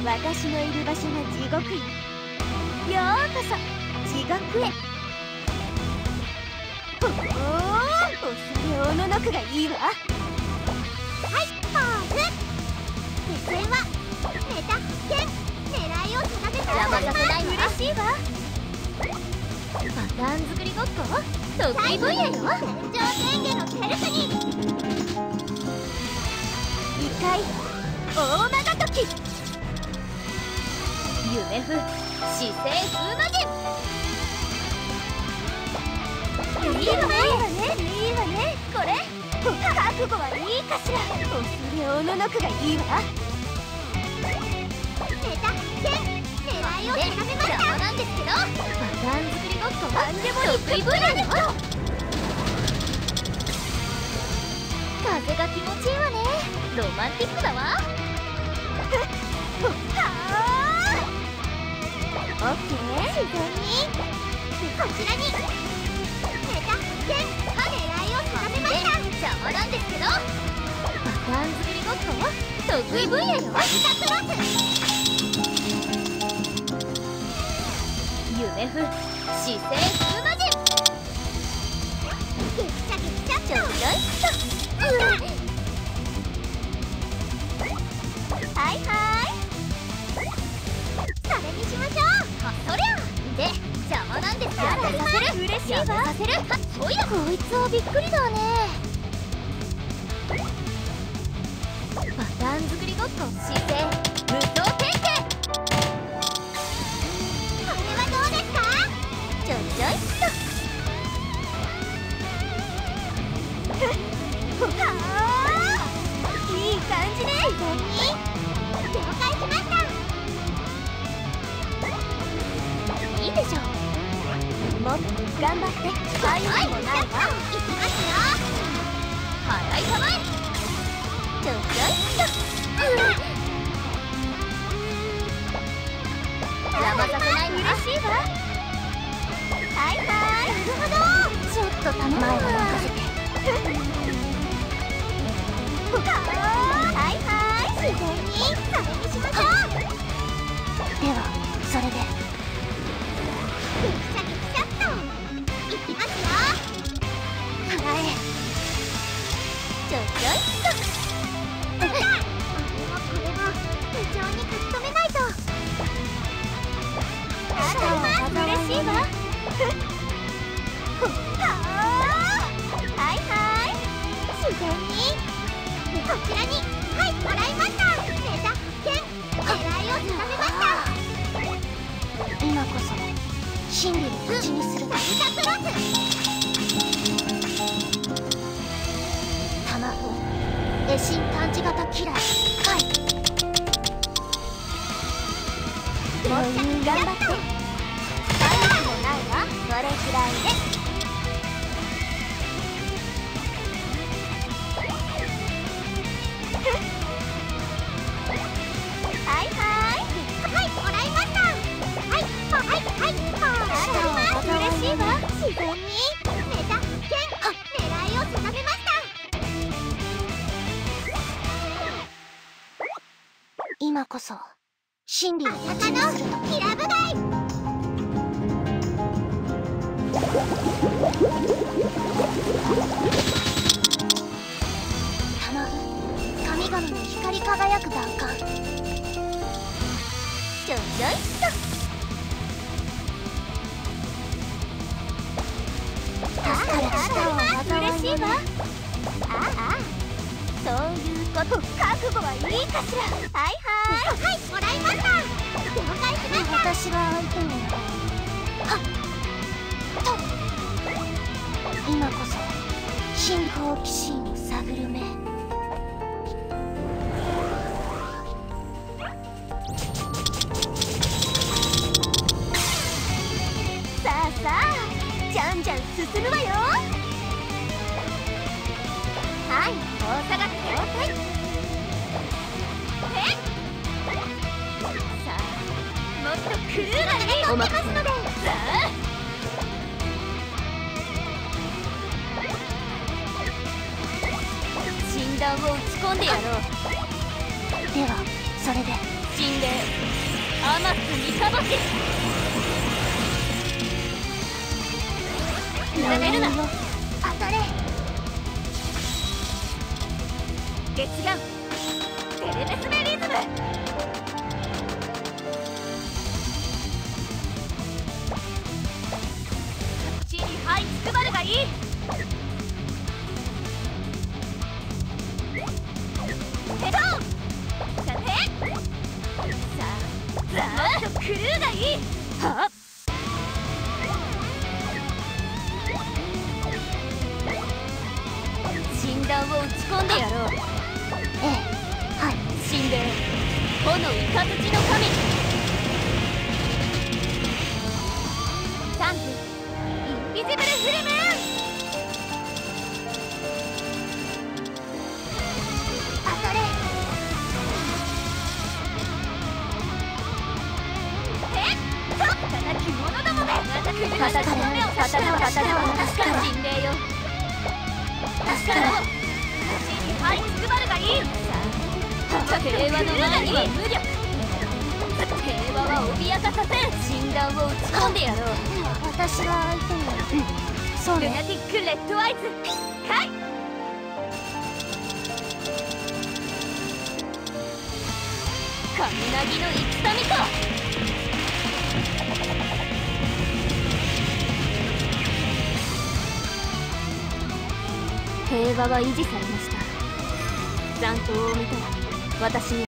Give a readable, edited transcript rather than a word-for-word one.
私のいる場所が地獄よ。ようこそ地獄へ。ほほー、恐れおののくがいいわ。はい、ポーズ。目線はネタ剣、狙いを定めて邪魔させないわ。 嬉しいわ。 パターン作りごっこ得意分野よ。 天上天下のテルスに異界大魔が時。 夢風姿勢風魔人。 いいわね、いいわね、これ覚悟はいいかしら。恐れおののくがいいわ。ネタ剣、狙いを定めました。 邪魔なんですけど、パターン作りごっこなんでも得意分野よ。風が気持ちいいわね。ロマンティックだわ。 オッケー、自然にこちらにネタ剣、狙いを定めました。 邪魔なんですけど、パターン作りごっこ得意分野よ。 バスタクロス。 夢風姿勢風魔人。 ゲッチャゲッチャっとちょいはいはい、それにしましょう。 そりゃで邪魔なんですから。 やめさせる。嬉しいわ。 やめさせる。そいだ。こいつはびっくりだね。パターン作りごっこ姿勢無双転生。 これはどうですか。 ちょいちょいっはあ、いい感じね。自然に了解しました。 といいでしょ。 もっと頑張って。はい、もないわ。いきますよ。 払いたまえ。ちょいちょいっ邪魔させないわ。 嬉しいわ。はいはい、なるほど。 ちょっと頼む。前は任せて。 はいはい、自然にそれにしましょう。 ではそれで。 ぐっしゃぐっしゃっといきますよ。 払え。ちょいちょいっこれも部長に書き留めないと。あら、嬉しいわ。はいはい、自然にこちらに。はい、もらいました。ネタ剣、狙いを定めました。 今こそ真理を口にする。 サルタクロス。 玉風絵心探知型キラー。はい。 もっちゃん頑張って。大丈夫もないわ。それくらいで。はいはいはい、もらいました。はいはいはい、嬉しいわ。自然にネタ剣、狙いを定めました。 今こそ真理をまさかのキラブガイ。 玉風神々の光り輝く弾丸。ちょいちょいっと。 嬉しいわ。ああ、そういうこと。覚悟はいいかしら。はいはいはい、もらいました。了解しました。 私は相手にはっと。今こそ真好奇心を探る目。 さあさあ、じゃんじゃん進むわよ。はい、大阪交代。さあ、もっとクルーがね、お任せので。さあ、診断を打ち込んでやろう。 ではそれで。 そ神霊アマス三日星。なめるな。 当たれ。 月眼テレメスメリズム。地に這いつくばるがいい。ヘドンさてさあもっとクルーがいい。はっ診断を打ち込んでやろう。 ええ、はい。 神霊炎雷の神。サンズインビジブルフレム。 当たれ。 えっと汚き者どもめ。来るなしの目を確かめ確かめ神霊よ。確かめ地に這いつくばるがいい。平和の前には無力。平和は脅かさせる。診断を打ち込んでやろう。 私が相手に。そうルナね。 ティックレッドアイズかい。雷の戦みか。平和は維持されました。残党を見たら私に